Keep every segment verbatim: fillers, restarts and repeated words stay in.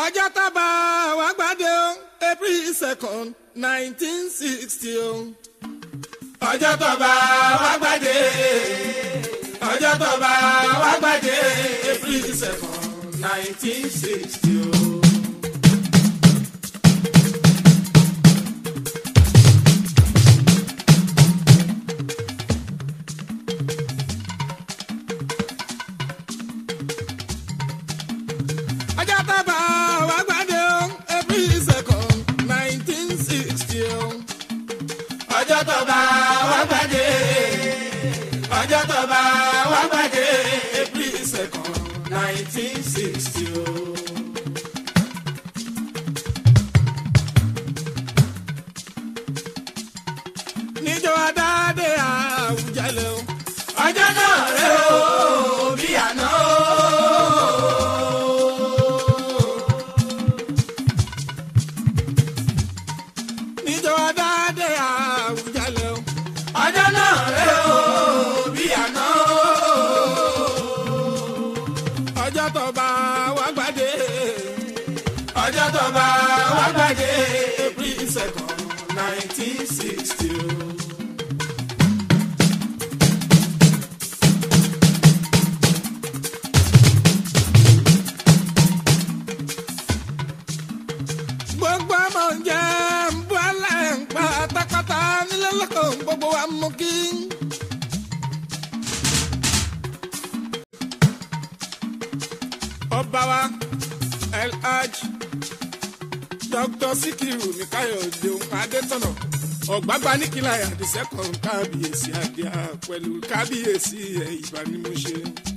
ọjọ́ tábà wá gbàdé o April second nineteen sixty o. ọjọ́ tábà wá gbàdé ọjọ́ tábà wá gbàdé April second nineteen sixty o. ọjọ́ tábà wá gbàdé o April second nineteen sixty o. ọjọ́ tábà wá gbàdé ọjọ́ tábà wá gbàdé April second nineteen sixty o. níjọ́ adáde Àwùjalẹ̀ o. ọjọ́ náà rẹ̀ o bí àná o. níjọ́ adáde Àwùjalẹ̀ o. ọjọ́ náà rẹ̀ o bí àná o. ọjọ́ Tóba wá gbàdé ọjọ́ Tóba wá gbàdé April second nineteen sixty o. gbogbo ọmọ ǹjẹ́ ń bú alẹ́ ń pa pátápátá nílé lọ́kọ̀ gbogbo wa mú kí. ọba wa Elhaj Doctor Sikiru Mikayode Adétọ̀nà ọ̀gbágbá níkìlá àdìsẹ́kọ̀ kábíyèsí àdìá pẹ̀lú kábíyèsí ẹ̀ ìbánimọ̀ṣe.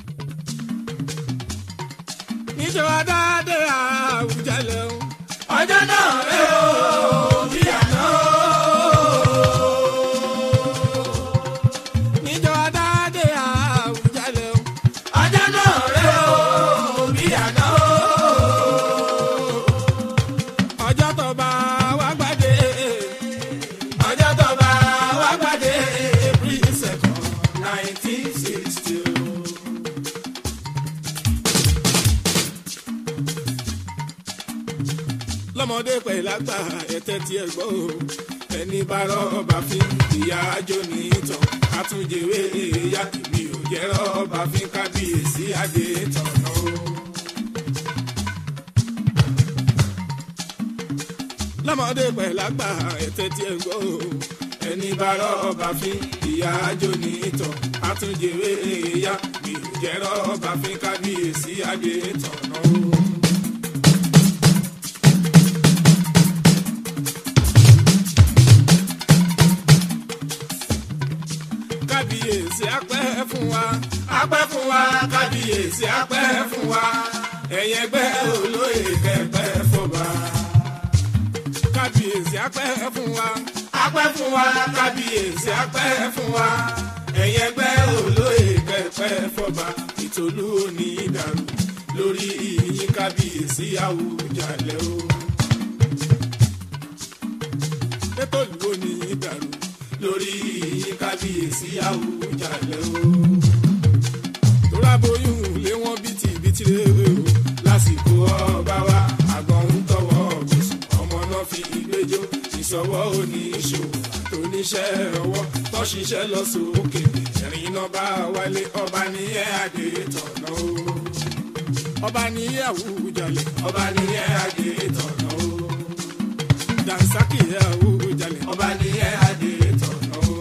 níjọ́ adáde Àwùjalẹ̀ o. ọjọ́ náà rẹ̀ o bí àná o. níjọ́ adáde Àwùjalẹ̀ o. ọjọ́ náà rẹ̀ o bí àná o. ọjọ́ Tóba wá gbàdé ọjọ́ Tóba wá gbàdé April second nineteen sixty o. lọ́mọdé pẹ̀lú àgbà ẹ̀tẹ́ tí ẹ gbọ́ o. ẹni bá rọ́ọ̀bà fi ìyá àjò ní ìtàn àtúnjẹwé ìyá mi ò jẹ́ rọ́ọ̀bà fi kábíyèsí Adétọ̀nà o. lọ́mọdé pẹ̀lú àgbà ẹ̀tẹ́ tí ẹ gbọ́ o. ẹni bá rọ́ọ̀bà fi ìyá àjò ní ìtàn àtúnjẹwé ìyá mi ò jẹ́ rọ́ọ̀bà fi kábíyèsí Adétọ̀nà o. kábíyèsí apẹ́ fún wa apẹ́ fún wa kábíyèsí apẹ́ fún wa ẹ̀yẹ ẹgbẹ́ olóyè kẹpẹ́ fọba. kábíyèsí apẹ́ fún wa apẹ́ fún wa kábíyèsí apẹ́ fún wa ẹ̀yẹ ẹgbẹ́ olóyè kẹpẹ́ fọba. ìtòlú òní ìdàrú lórí ìyìn kábíyèsí Àwùjalẹ̀ o. ìtòlú òní ìdàrú lórí ìyìn kábíyèsí Àwùjalẹ̀ o. tóra bóyún lé wọn bìtìbìtì rè o. lásìkò ọba wa àgbọ̀n ń tọwọ́ gbèsè ọmọ náà fi ìgbẹ́jọ́ ìṣọwọ́ oníṣòwò àtòníṣẹ́ ọwọ́ tó ṣiṣẹ́ lọ sókè ẹ̀rín náà bá wálé ọba níyẹn Adétọ̀nà o. ọba níyẹn Àwùjalẹ̀ ọba níyẹn Adétọ̀nà o. Dànsákì Àwùjalẹ̀ ọba níyẹn Adétọ̀nà o.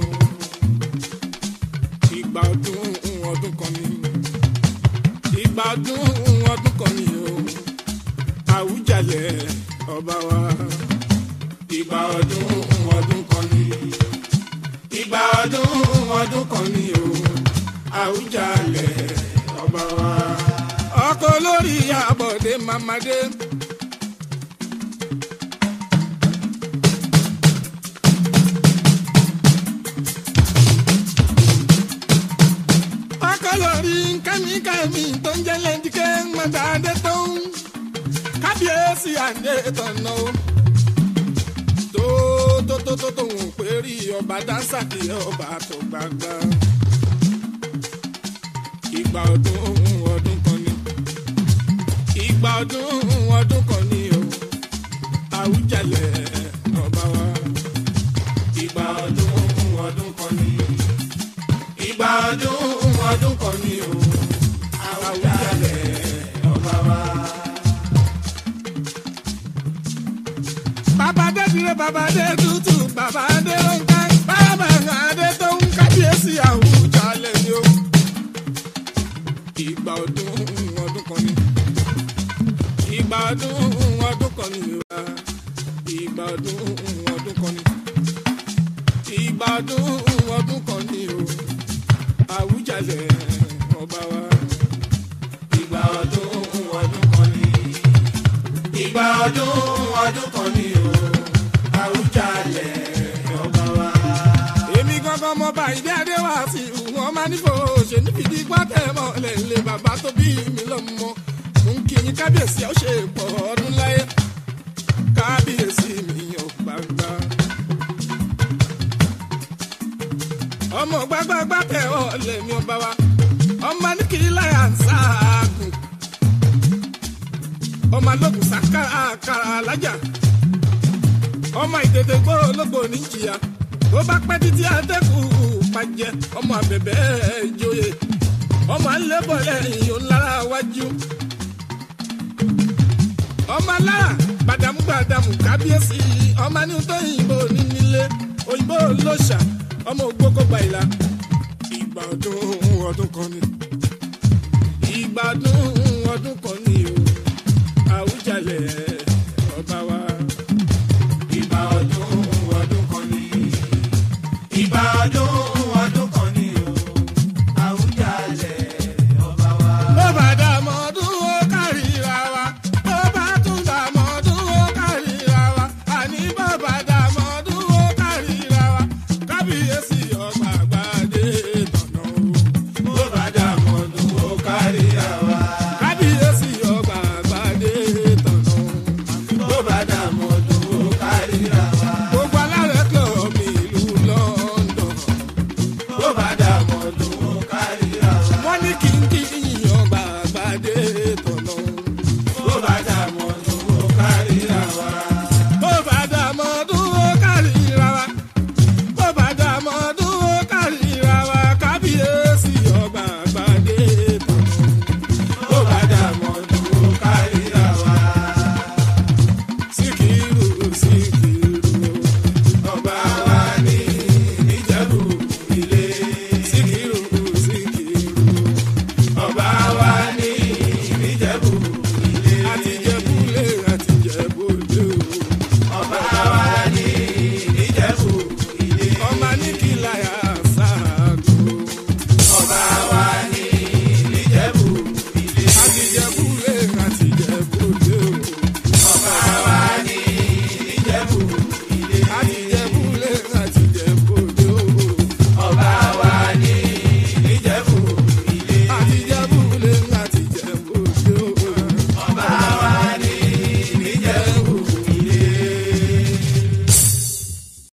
ìgbà ọdún ọdún kan ni ìgbà ọdún ọdún kan ni o. Àwùjalẹ̀ ọba wa. ìgbà ọdún ọdún kan ni ìgbà ọdún ọdún kan ni o. Àwùjalẹ̀ ọba wa. ọkọ lórí Àbọ̀dé Mamadé. lórí kẹ́míkẹ́mí tó ń jẹ́ lẹ́ńdíkẹ́ mọ́tàdé tó ń kábíyèsí Adétọ̀nà o. tó tó tó tó tó ń pèrí ọba Dànsákì ọba tó gbàgbà. ìgbà ọdún ọdún kan ni ìgbà ọdún ọdún kan ni Àwùjalẹ̀ ọba wa. Ìgbà ọdún ọdún kan ni. Ìgbà ọdún ọdún kan ni o. Àwùjalẹ̀ ọba wa. Bàbá dé dire bàbá dé tutù bàbá dé ronka bàbá adé tó ń kábíyèsí Àwùjalẹ̀ ni o. Ìgbà ọdún ọdún kan ni. Ìgbà ọdún ọdún kan ni o. Ìgbà ọdún ọdún kan ni. Ìgbà ọdún ọdún kan ni o. Àwùjalẹ̀ ọba wa. Ìgbà ọdún ọdún kan ni. Ìgbà ọdún ọdún kan ni o. Àwùjalẹ̀ ọba wa. Èmi gangan mọ bá ìdí adé wá sí wọn máa nífò ṣe nífìdí pátẹ́ mọ́lẹ̀ lé bàbá tó bí mi lọ́mọ. Mo ń kí yín kábíyèsí ó ṣe pọ̀ ọdún láyé. Kábíyèsí mi ò gbàgbà. Ọmọ gbàgbàgbà tẹ̀ ọ́ lẹ́mi ọba wa. Ọmọ ní kí láyà ń sáàgùn. Ọmọ alógun sàkàrà àkàrà alájà. Ọmọ ìtètè gbòòrò lógbò níjìyà. Tó bá pẹ́ títí àtẹ́kù pàjẹ́. Ọmọ àbẹ̀bẹ̀ ìjòyè. Ọmọ alẹ́bọ̀ lẹ́yìn òǹlára wájú. Ọmọ alára gbàdàmú gbàdàmú kábíyèsí. Ọmọ ní tó òyìnbó ní nílé. Òyìnbó lóṣà. Ọmọ ògbókò gba ìlà. Ìgbà ọdún ọdún kan ni. Ìgbà ọdún ọdún kan ni o. Àwùjalẹ̀